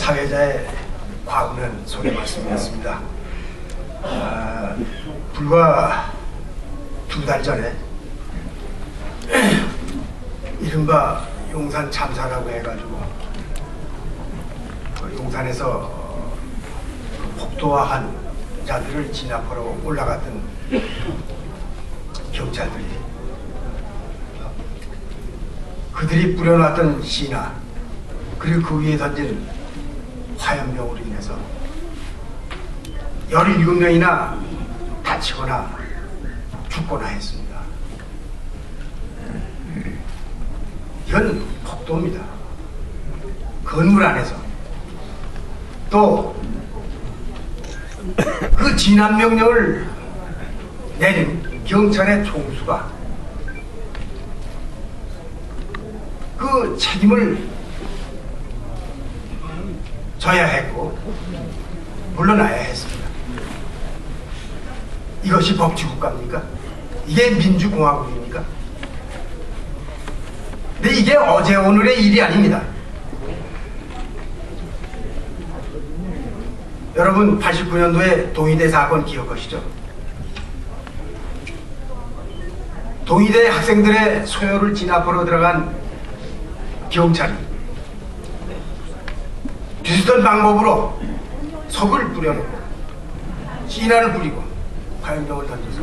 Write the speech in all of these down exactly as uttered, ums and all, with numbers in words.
사회자의 과분한 소개 말씀이었습니다. 아, 불과 두 달 전에 이른바 용산 참사라고 해가지고 용산에서 폭도화한 자들을 진압하러 올라갔던 경찰들이 그들이 뿌려놨던 시나 그리고 그 위에 던진 화염병으로 인해서 열일곱 명이나 다치거나 죽거나 했습니다. 이건 폭도입니다. 건물 안에서 또 그 진압 명령을 내린 경찰의 총수가 그 책임을 져야 했고 물러나야 했습니다. 이것이 법치국가입니까? 이게 민주공화국입니까? 근데 이게 어제 오늘의 일이 아닙니다. 여러분 팔십구 년도에 동의대 사건 기억하시죠? 동의대 학생들의 소요를 진압하러 들어간 경찰이 비슷한 방법으로 석을 뿌려놓고 시난을 뿌리고 화염병을 던져서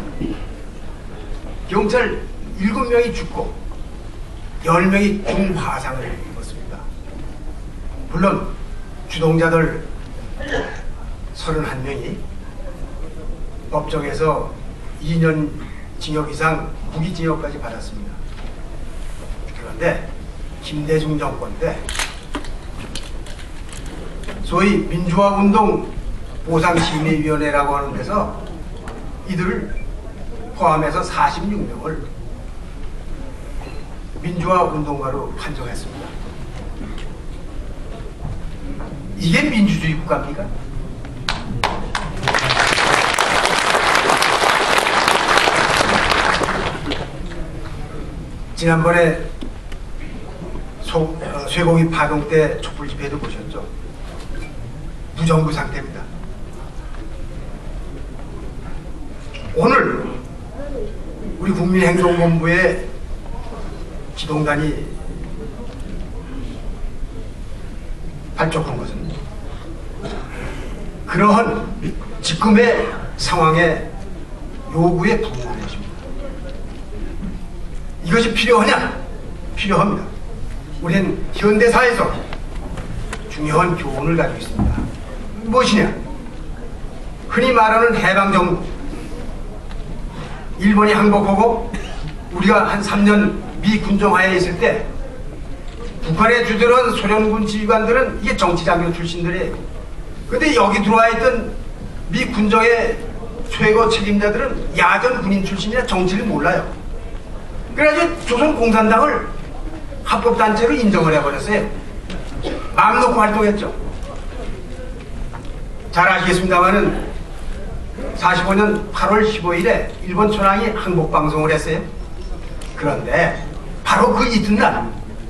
경찰 일곱 명이 죽고 열 명이 중화상을 입었습니다. 물론 주동자들 서른한 명이 법정에서 이 년 징역 이상 무기징역까지 받았습니다. 그런데 김대중 정권 때 소위 민주화운동 보상심의위원회라고 하는 데서 이들을 포함해서 사십육 명을 민주화운동가로 판정했습니다. 이게 민주주의 국가입니까? 지난번에 소, 어, 쇠고기 파동 때 촛불 집회도 보셨죠? 무정부 상태입니다. 오늘 우리 국민행동본부의 기동단이 발족한 것은 그러한 지금의 상황의 요구에 부응하는 것입니다. 이것이 필요하냐? 필요합니다. 우리는 현대사에서 중요한 교훈을 가지고 있습니다. 무엇이냐? 흔히 말하는 해방정부. 일본이 항복하고 우리가 한 삼 년 미군정화에 있을 때 북한에 주둔한 소련군 지휘관들은 이게 정치장교 출신들이에요. 근데 여기 들어와 있던 미 군정의 최고 책임자들은 야전 군인 출신이라 정치를 몰라요. 그래가지고 조선공산당을 합법단체로 인정을 해버렸어요. 마음 놓고 활동했죠. 잘 아시겠습니다만은 사십오 년 팔월 십오일에 일본 천황이 항복방송을 했어요. 그런데 바로 그 이튿날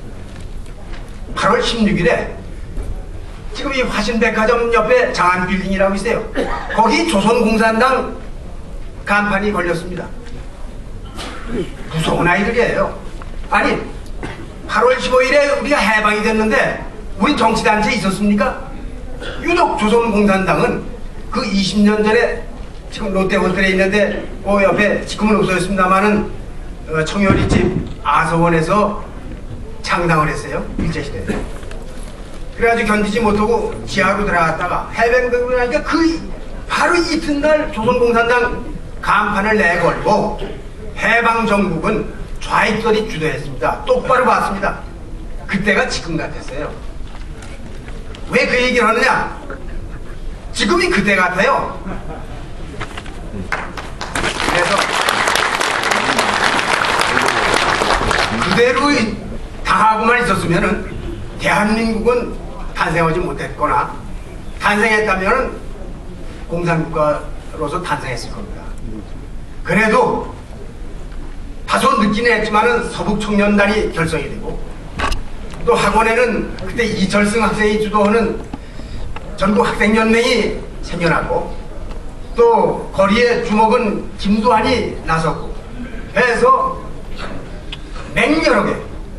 팔월 십육일에 지금 이 화신백화점 옆에 장안빌딩이라고 있어요. 거기 조선공산당 간판이 걸렸습니다. 무서운 아이들이에요. 아니 팔월 십오일에 우리가 해방이 됐는데 우리 정치단체에 있었습니까? 유독 조선공산당은 그 이십 년 전에 지금 롯데호텔에 있는데 그 옆에 지금은 없어졌습니다만은 어, 청열이집 아서원에서 창당을 했어요. 일제시대에. 그래가지고 견디지 못하고 지하로 들어갔다가 해방되고 나니까 그 바로 이튿날 조선공산당 간판을 내걸고 해방정국은 좌익들이 주도했습니다. 똑바로 봤습니다. 그때가 지금 같았어요. 왜 그 얘기를 하느냐? 지금이 그때 같아요. 그래서 그대로 당하고만 있었으면은 대한민국은 탄생하지 못했거나 탄생했다면은 공산국가로서 탄생했을 겁니다. 그래도 다소 늦기는 했지만은 서북청년단이 결성이 되고 또 학원에는 그때 이철승 학생이 주도하는 전국 학생연맹이 생겨났고 또 거리에 주먹은 김두한이 나섰고 해서 맹렬하게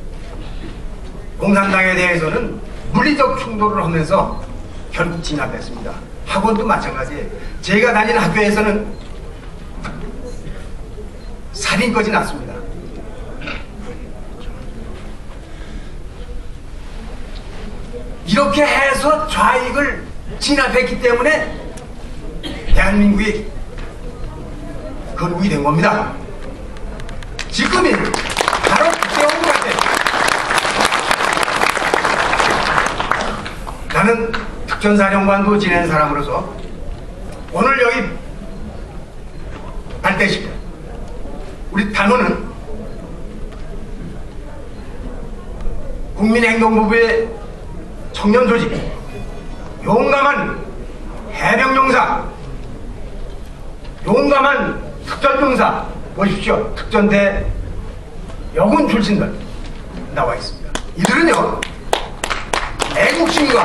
공산당에 대해서는 물리적 충돌을 하면서 결국 진압했습니다. 학원도 마찬가지예요. 제가 다니는 학교에서는 살인까지 났습니다. 이렇게 해서 좌익을 진압했기 때문에 대한민국이 건국이 된 겁니다. 지금이 바로 그때온 것 같아요. 나는 특전사령관도 지낸 사람으로서 오늘 여기 발대식 우리 단원은 국민행동부의 청년조직 용감한 해병용사 용감한 특전병사 보십시오. 특전대 여군 출신들 나와 있습니다. 이들은요 애국심과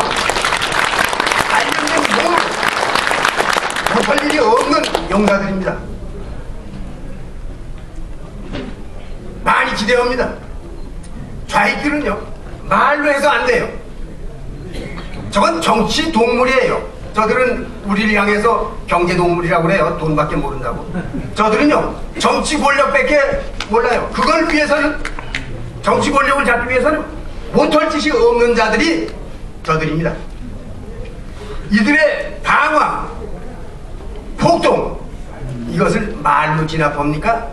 관련된 몸으로 못할 일이 없는 용사들입니다. 많이 기대합니다. 좌익들은요 말로 해서 안 돼요. 저건 정치 동물이에요. 저들은 우리를 향해서 경제 동물이라고 그래요. 돈밖에 모른다고. 저들은요 정치 권력밖에 몰라요. 그걸 위해서는 정치 권력을 잡기 위해서는 못할 짓이 없는 자들이 저들입니다. 이들의 방황, 폭동 이것을 말로 진압합니까?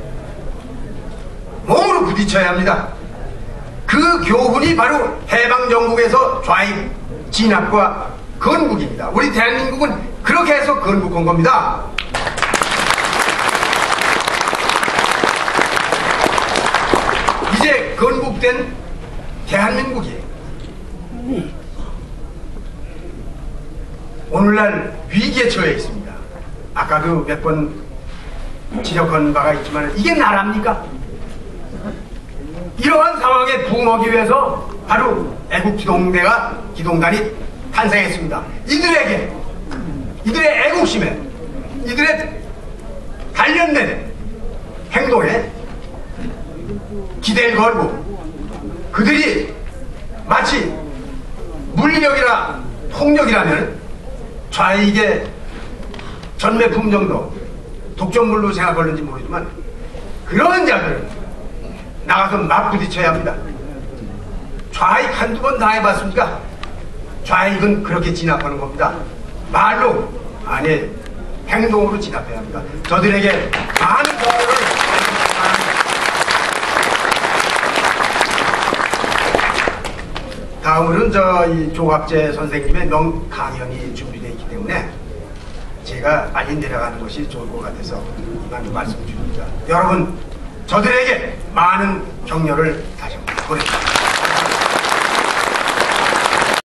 몸으로 부딪혀야 합니다. 그 교훈이 바로 해방정국에서 좌익 진압과 건국입니다. 우리 대한민국은 그렇게 해서 건국한 겁니다. 이제 건국된 대한민국이 오늘날 위기에 처해 있습니다. 아까도 몇 번 지적한 바가 있지만 이게 나라입니까? 이러한 상황에 부응하기 위해서 바로 애국기동대가 기동단이 탄생했습니다. 이들에게 이들의 애국심에 이들의 단련된 행동에 기대를 걸고 그들이 마치 물력이나 폭력이라면 좌익의 전매품 정도 독점물로 생각하는지 모르지만 그런 자들은 나가서 막 부딪혀야 합니다. 좌익 한두 번 다 해봤습니까? 좌익은 그렇게 진압하는 겁니다. 말로 아니 행동으로 진압해야 합니다. 저들에게 많은 도움을 다음으로는 저 이 조갑재 선생님의 명 강연이 준비되어 있기 때문에 제가 빨리 내려가는 것이 좋을 것 같아서 이만 말씀드립니다. 여러분 저들에게 많은 격려를 다시 한번 보내드립니다.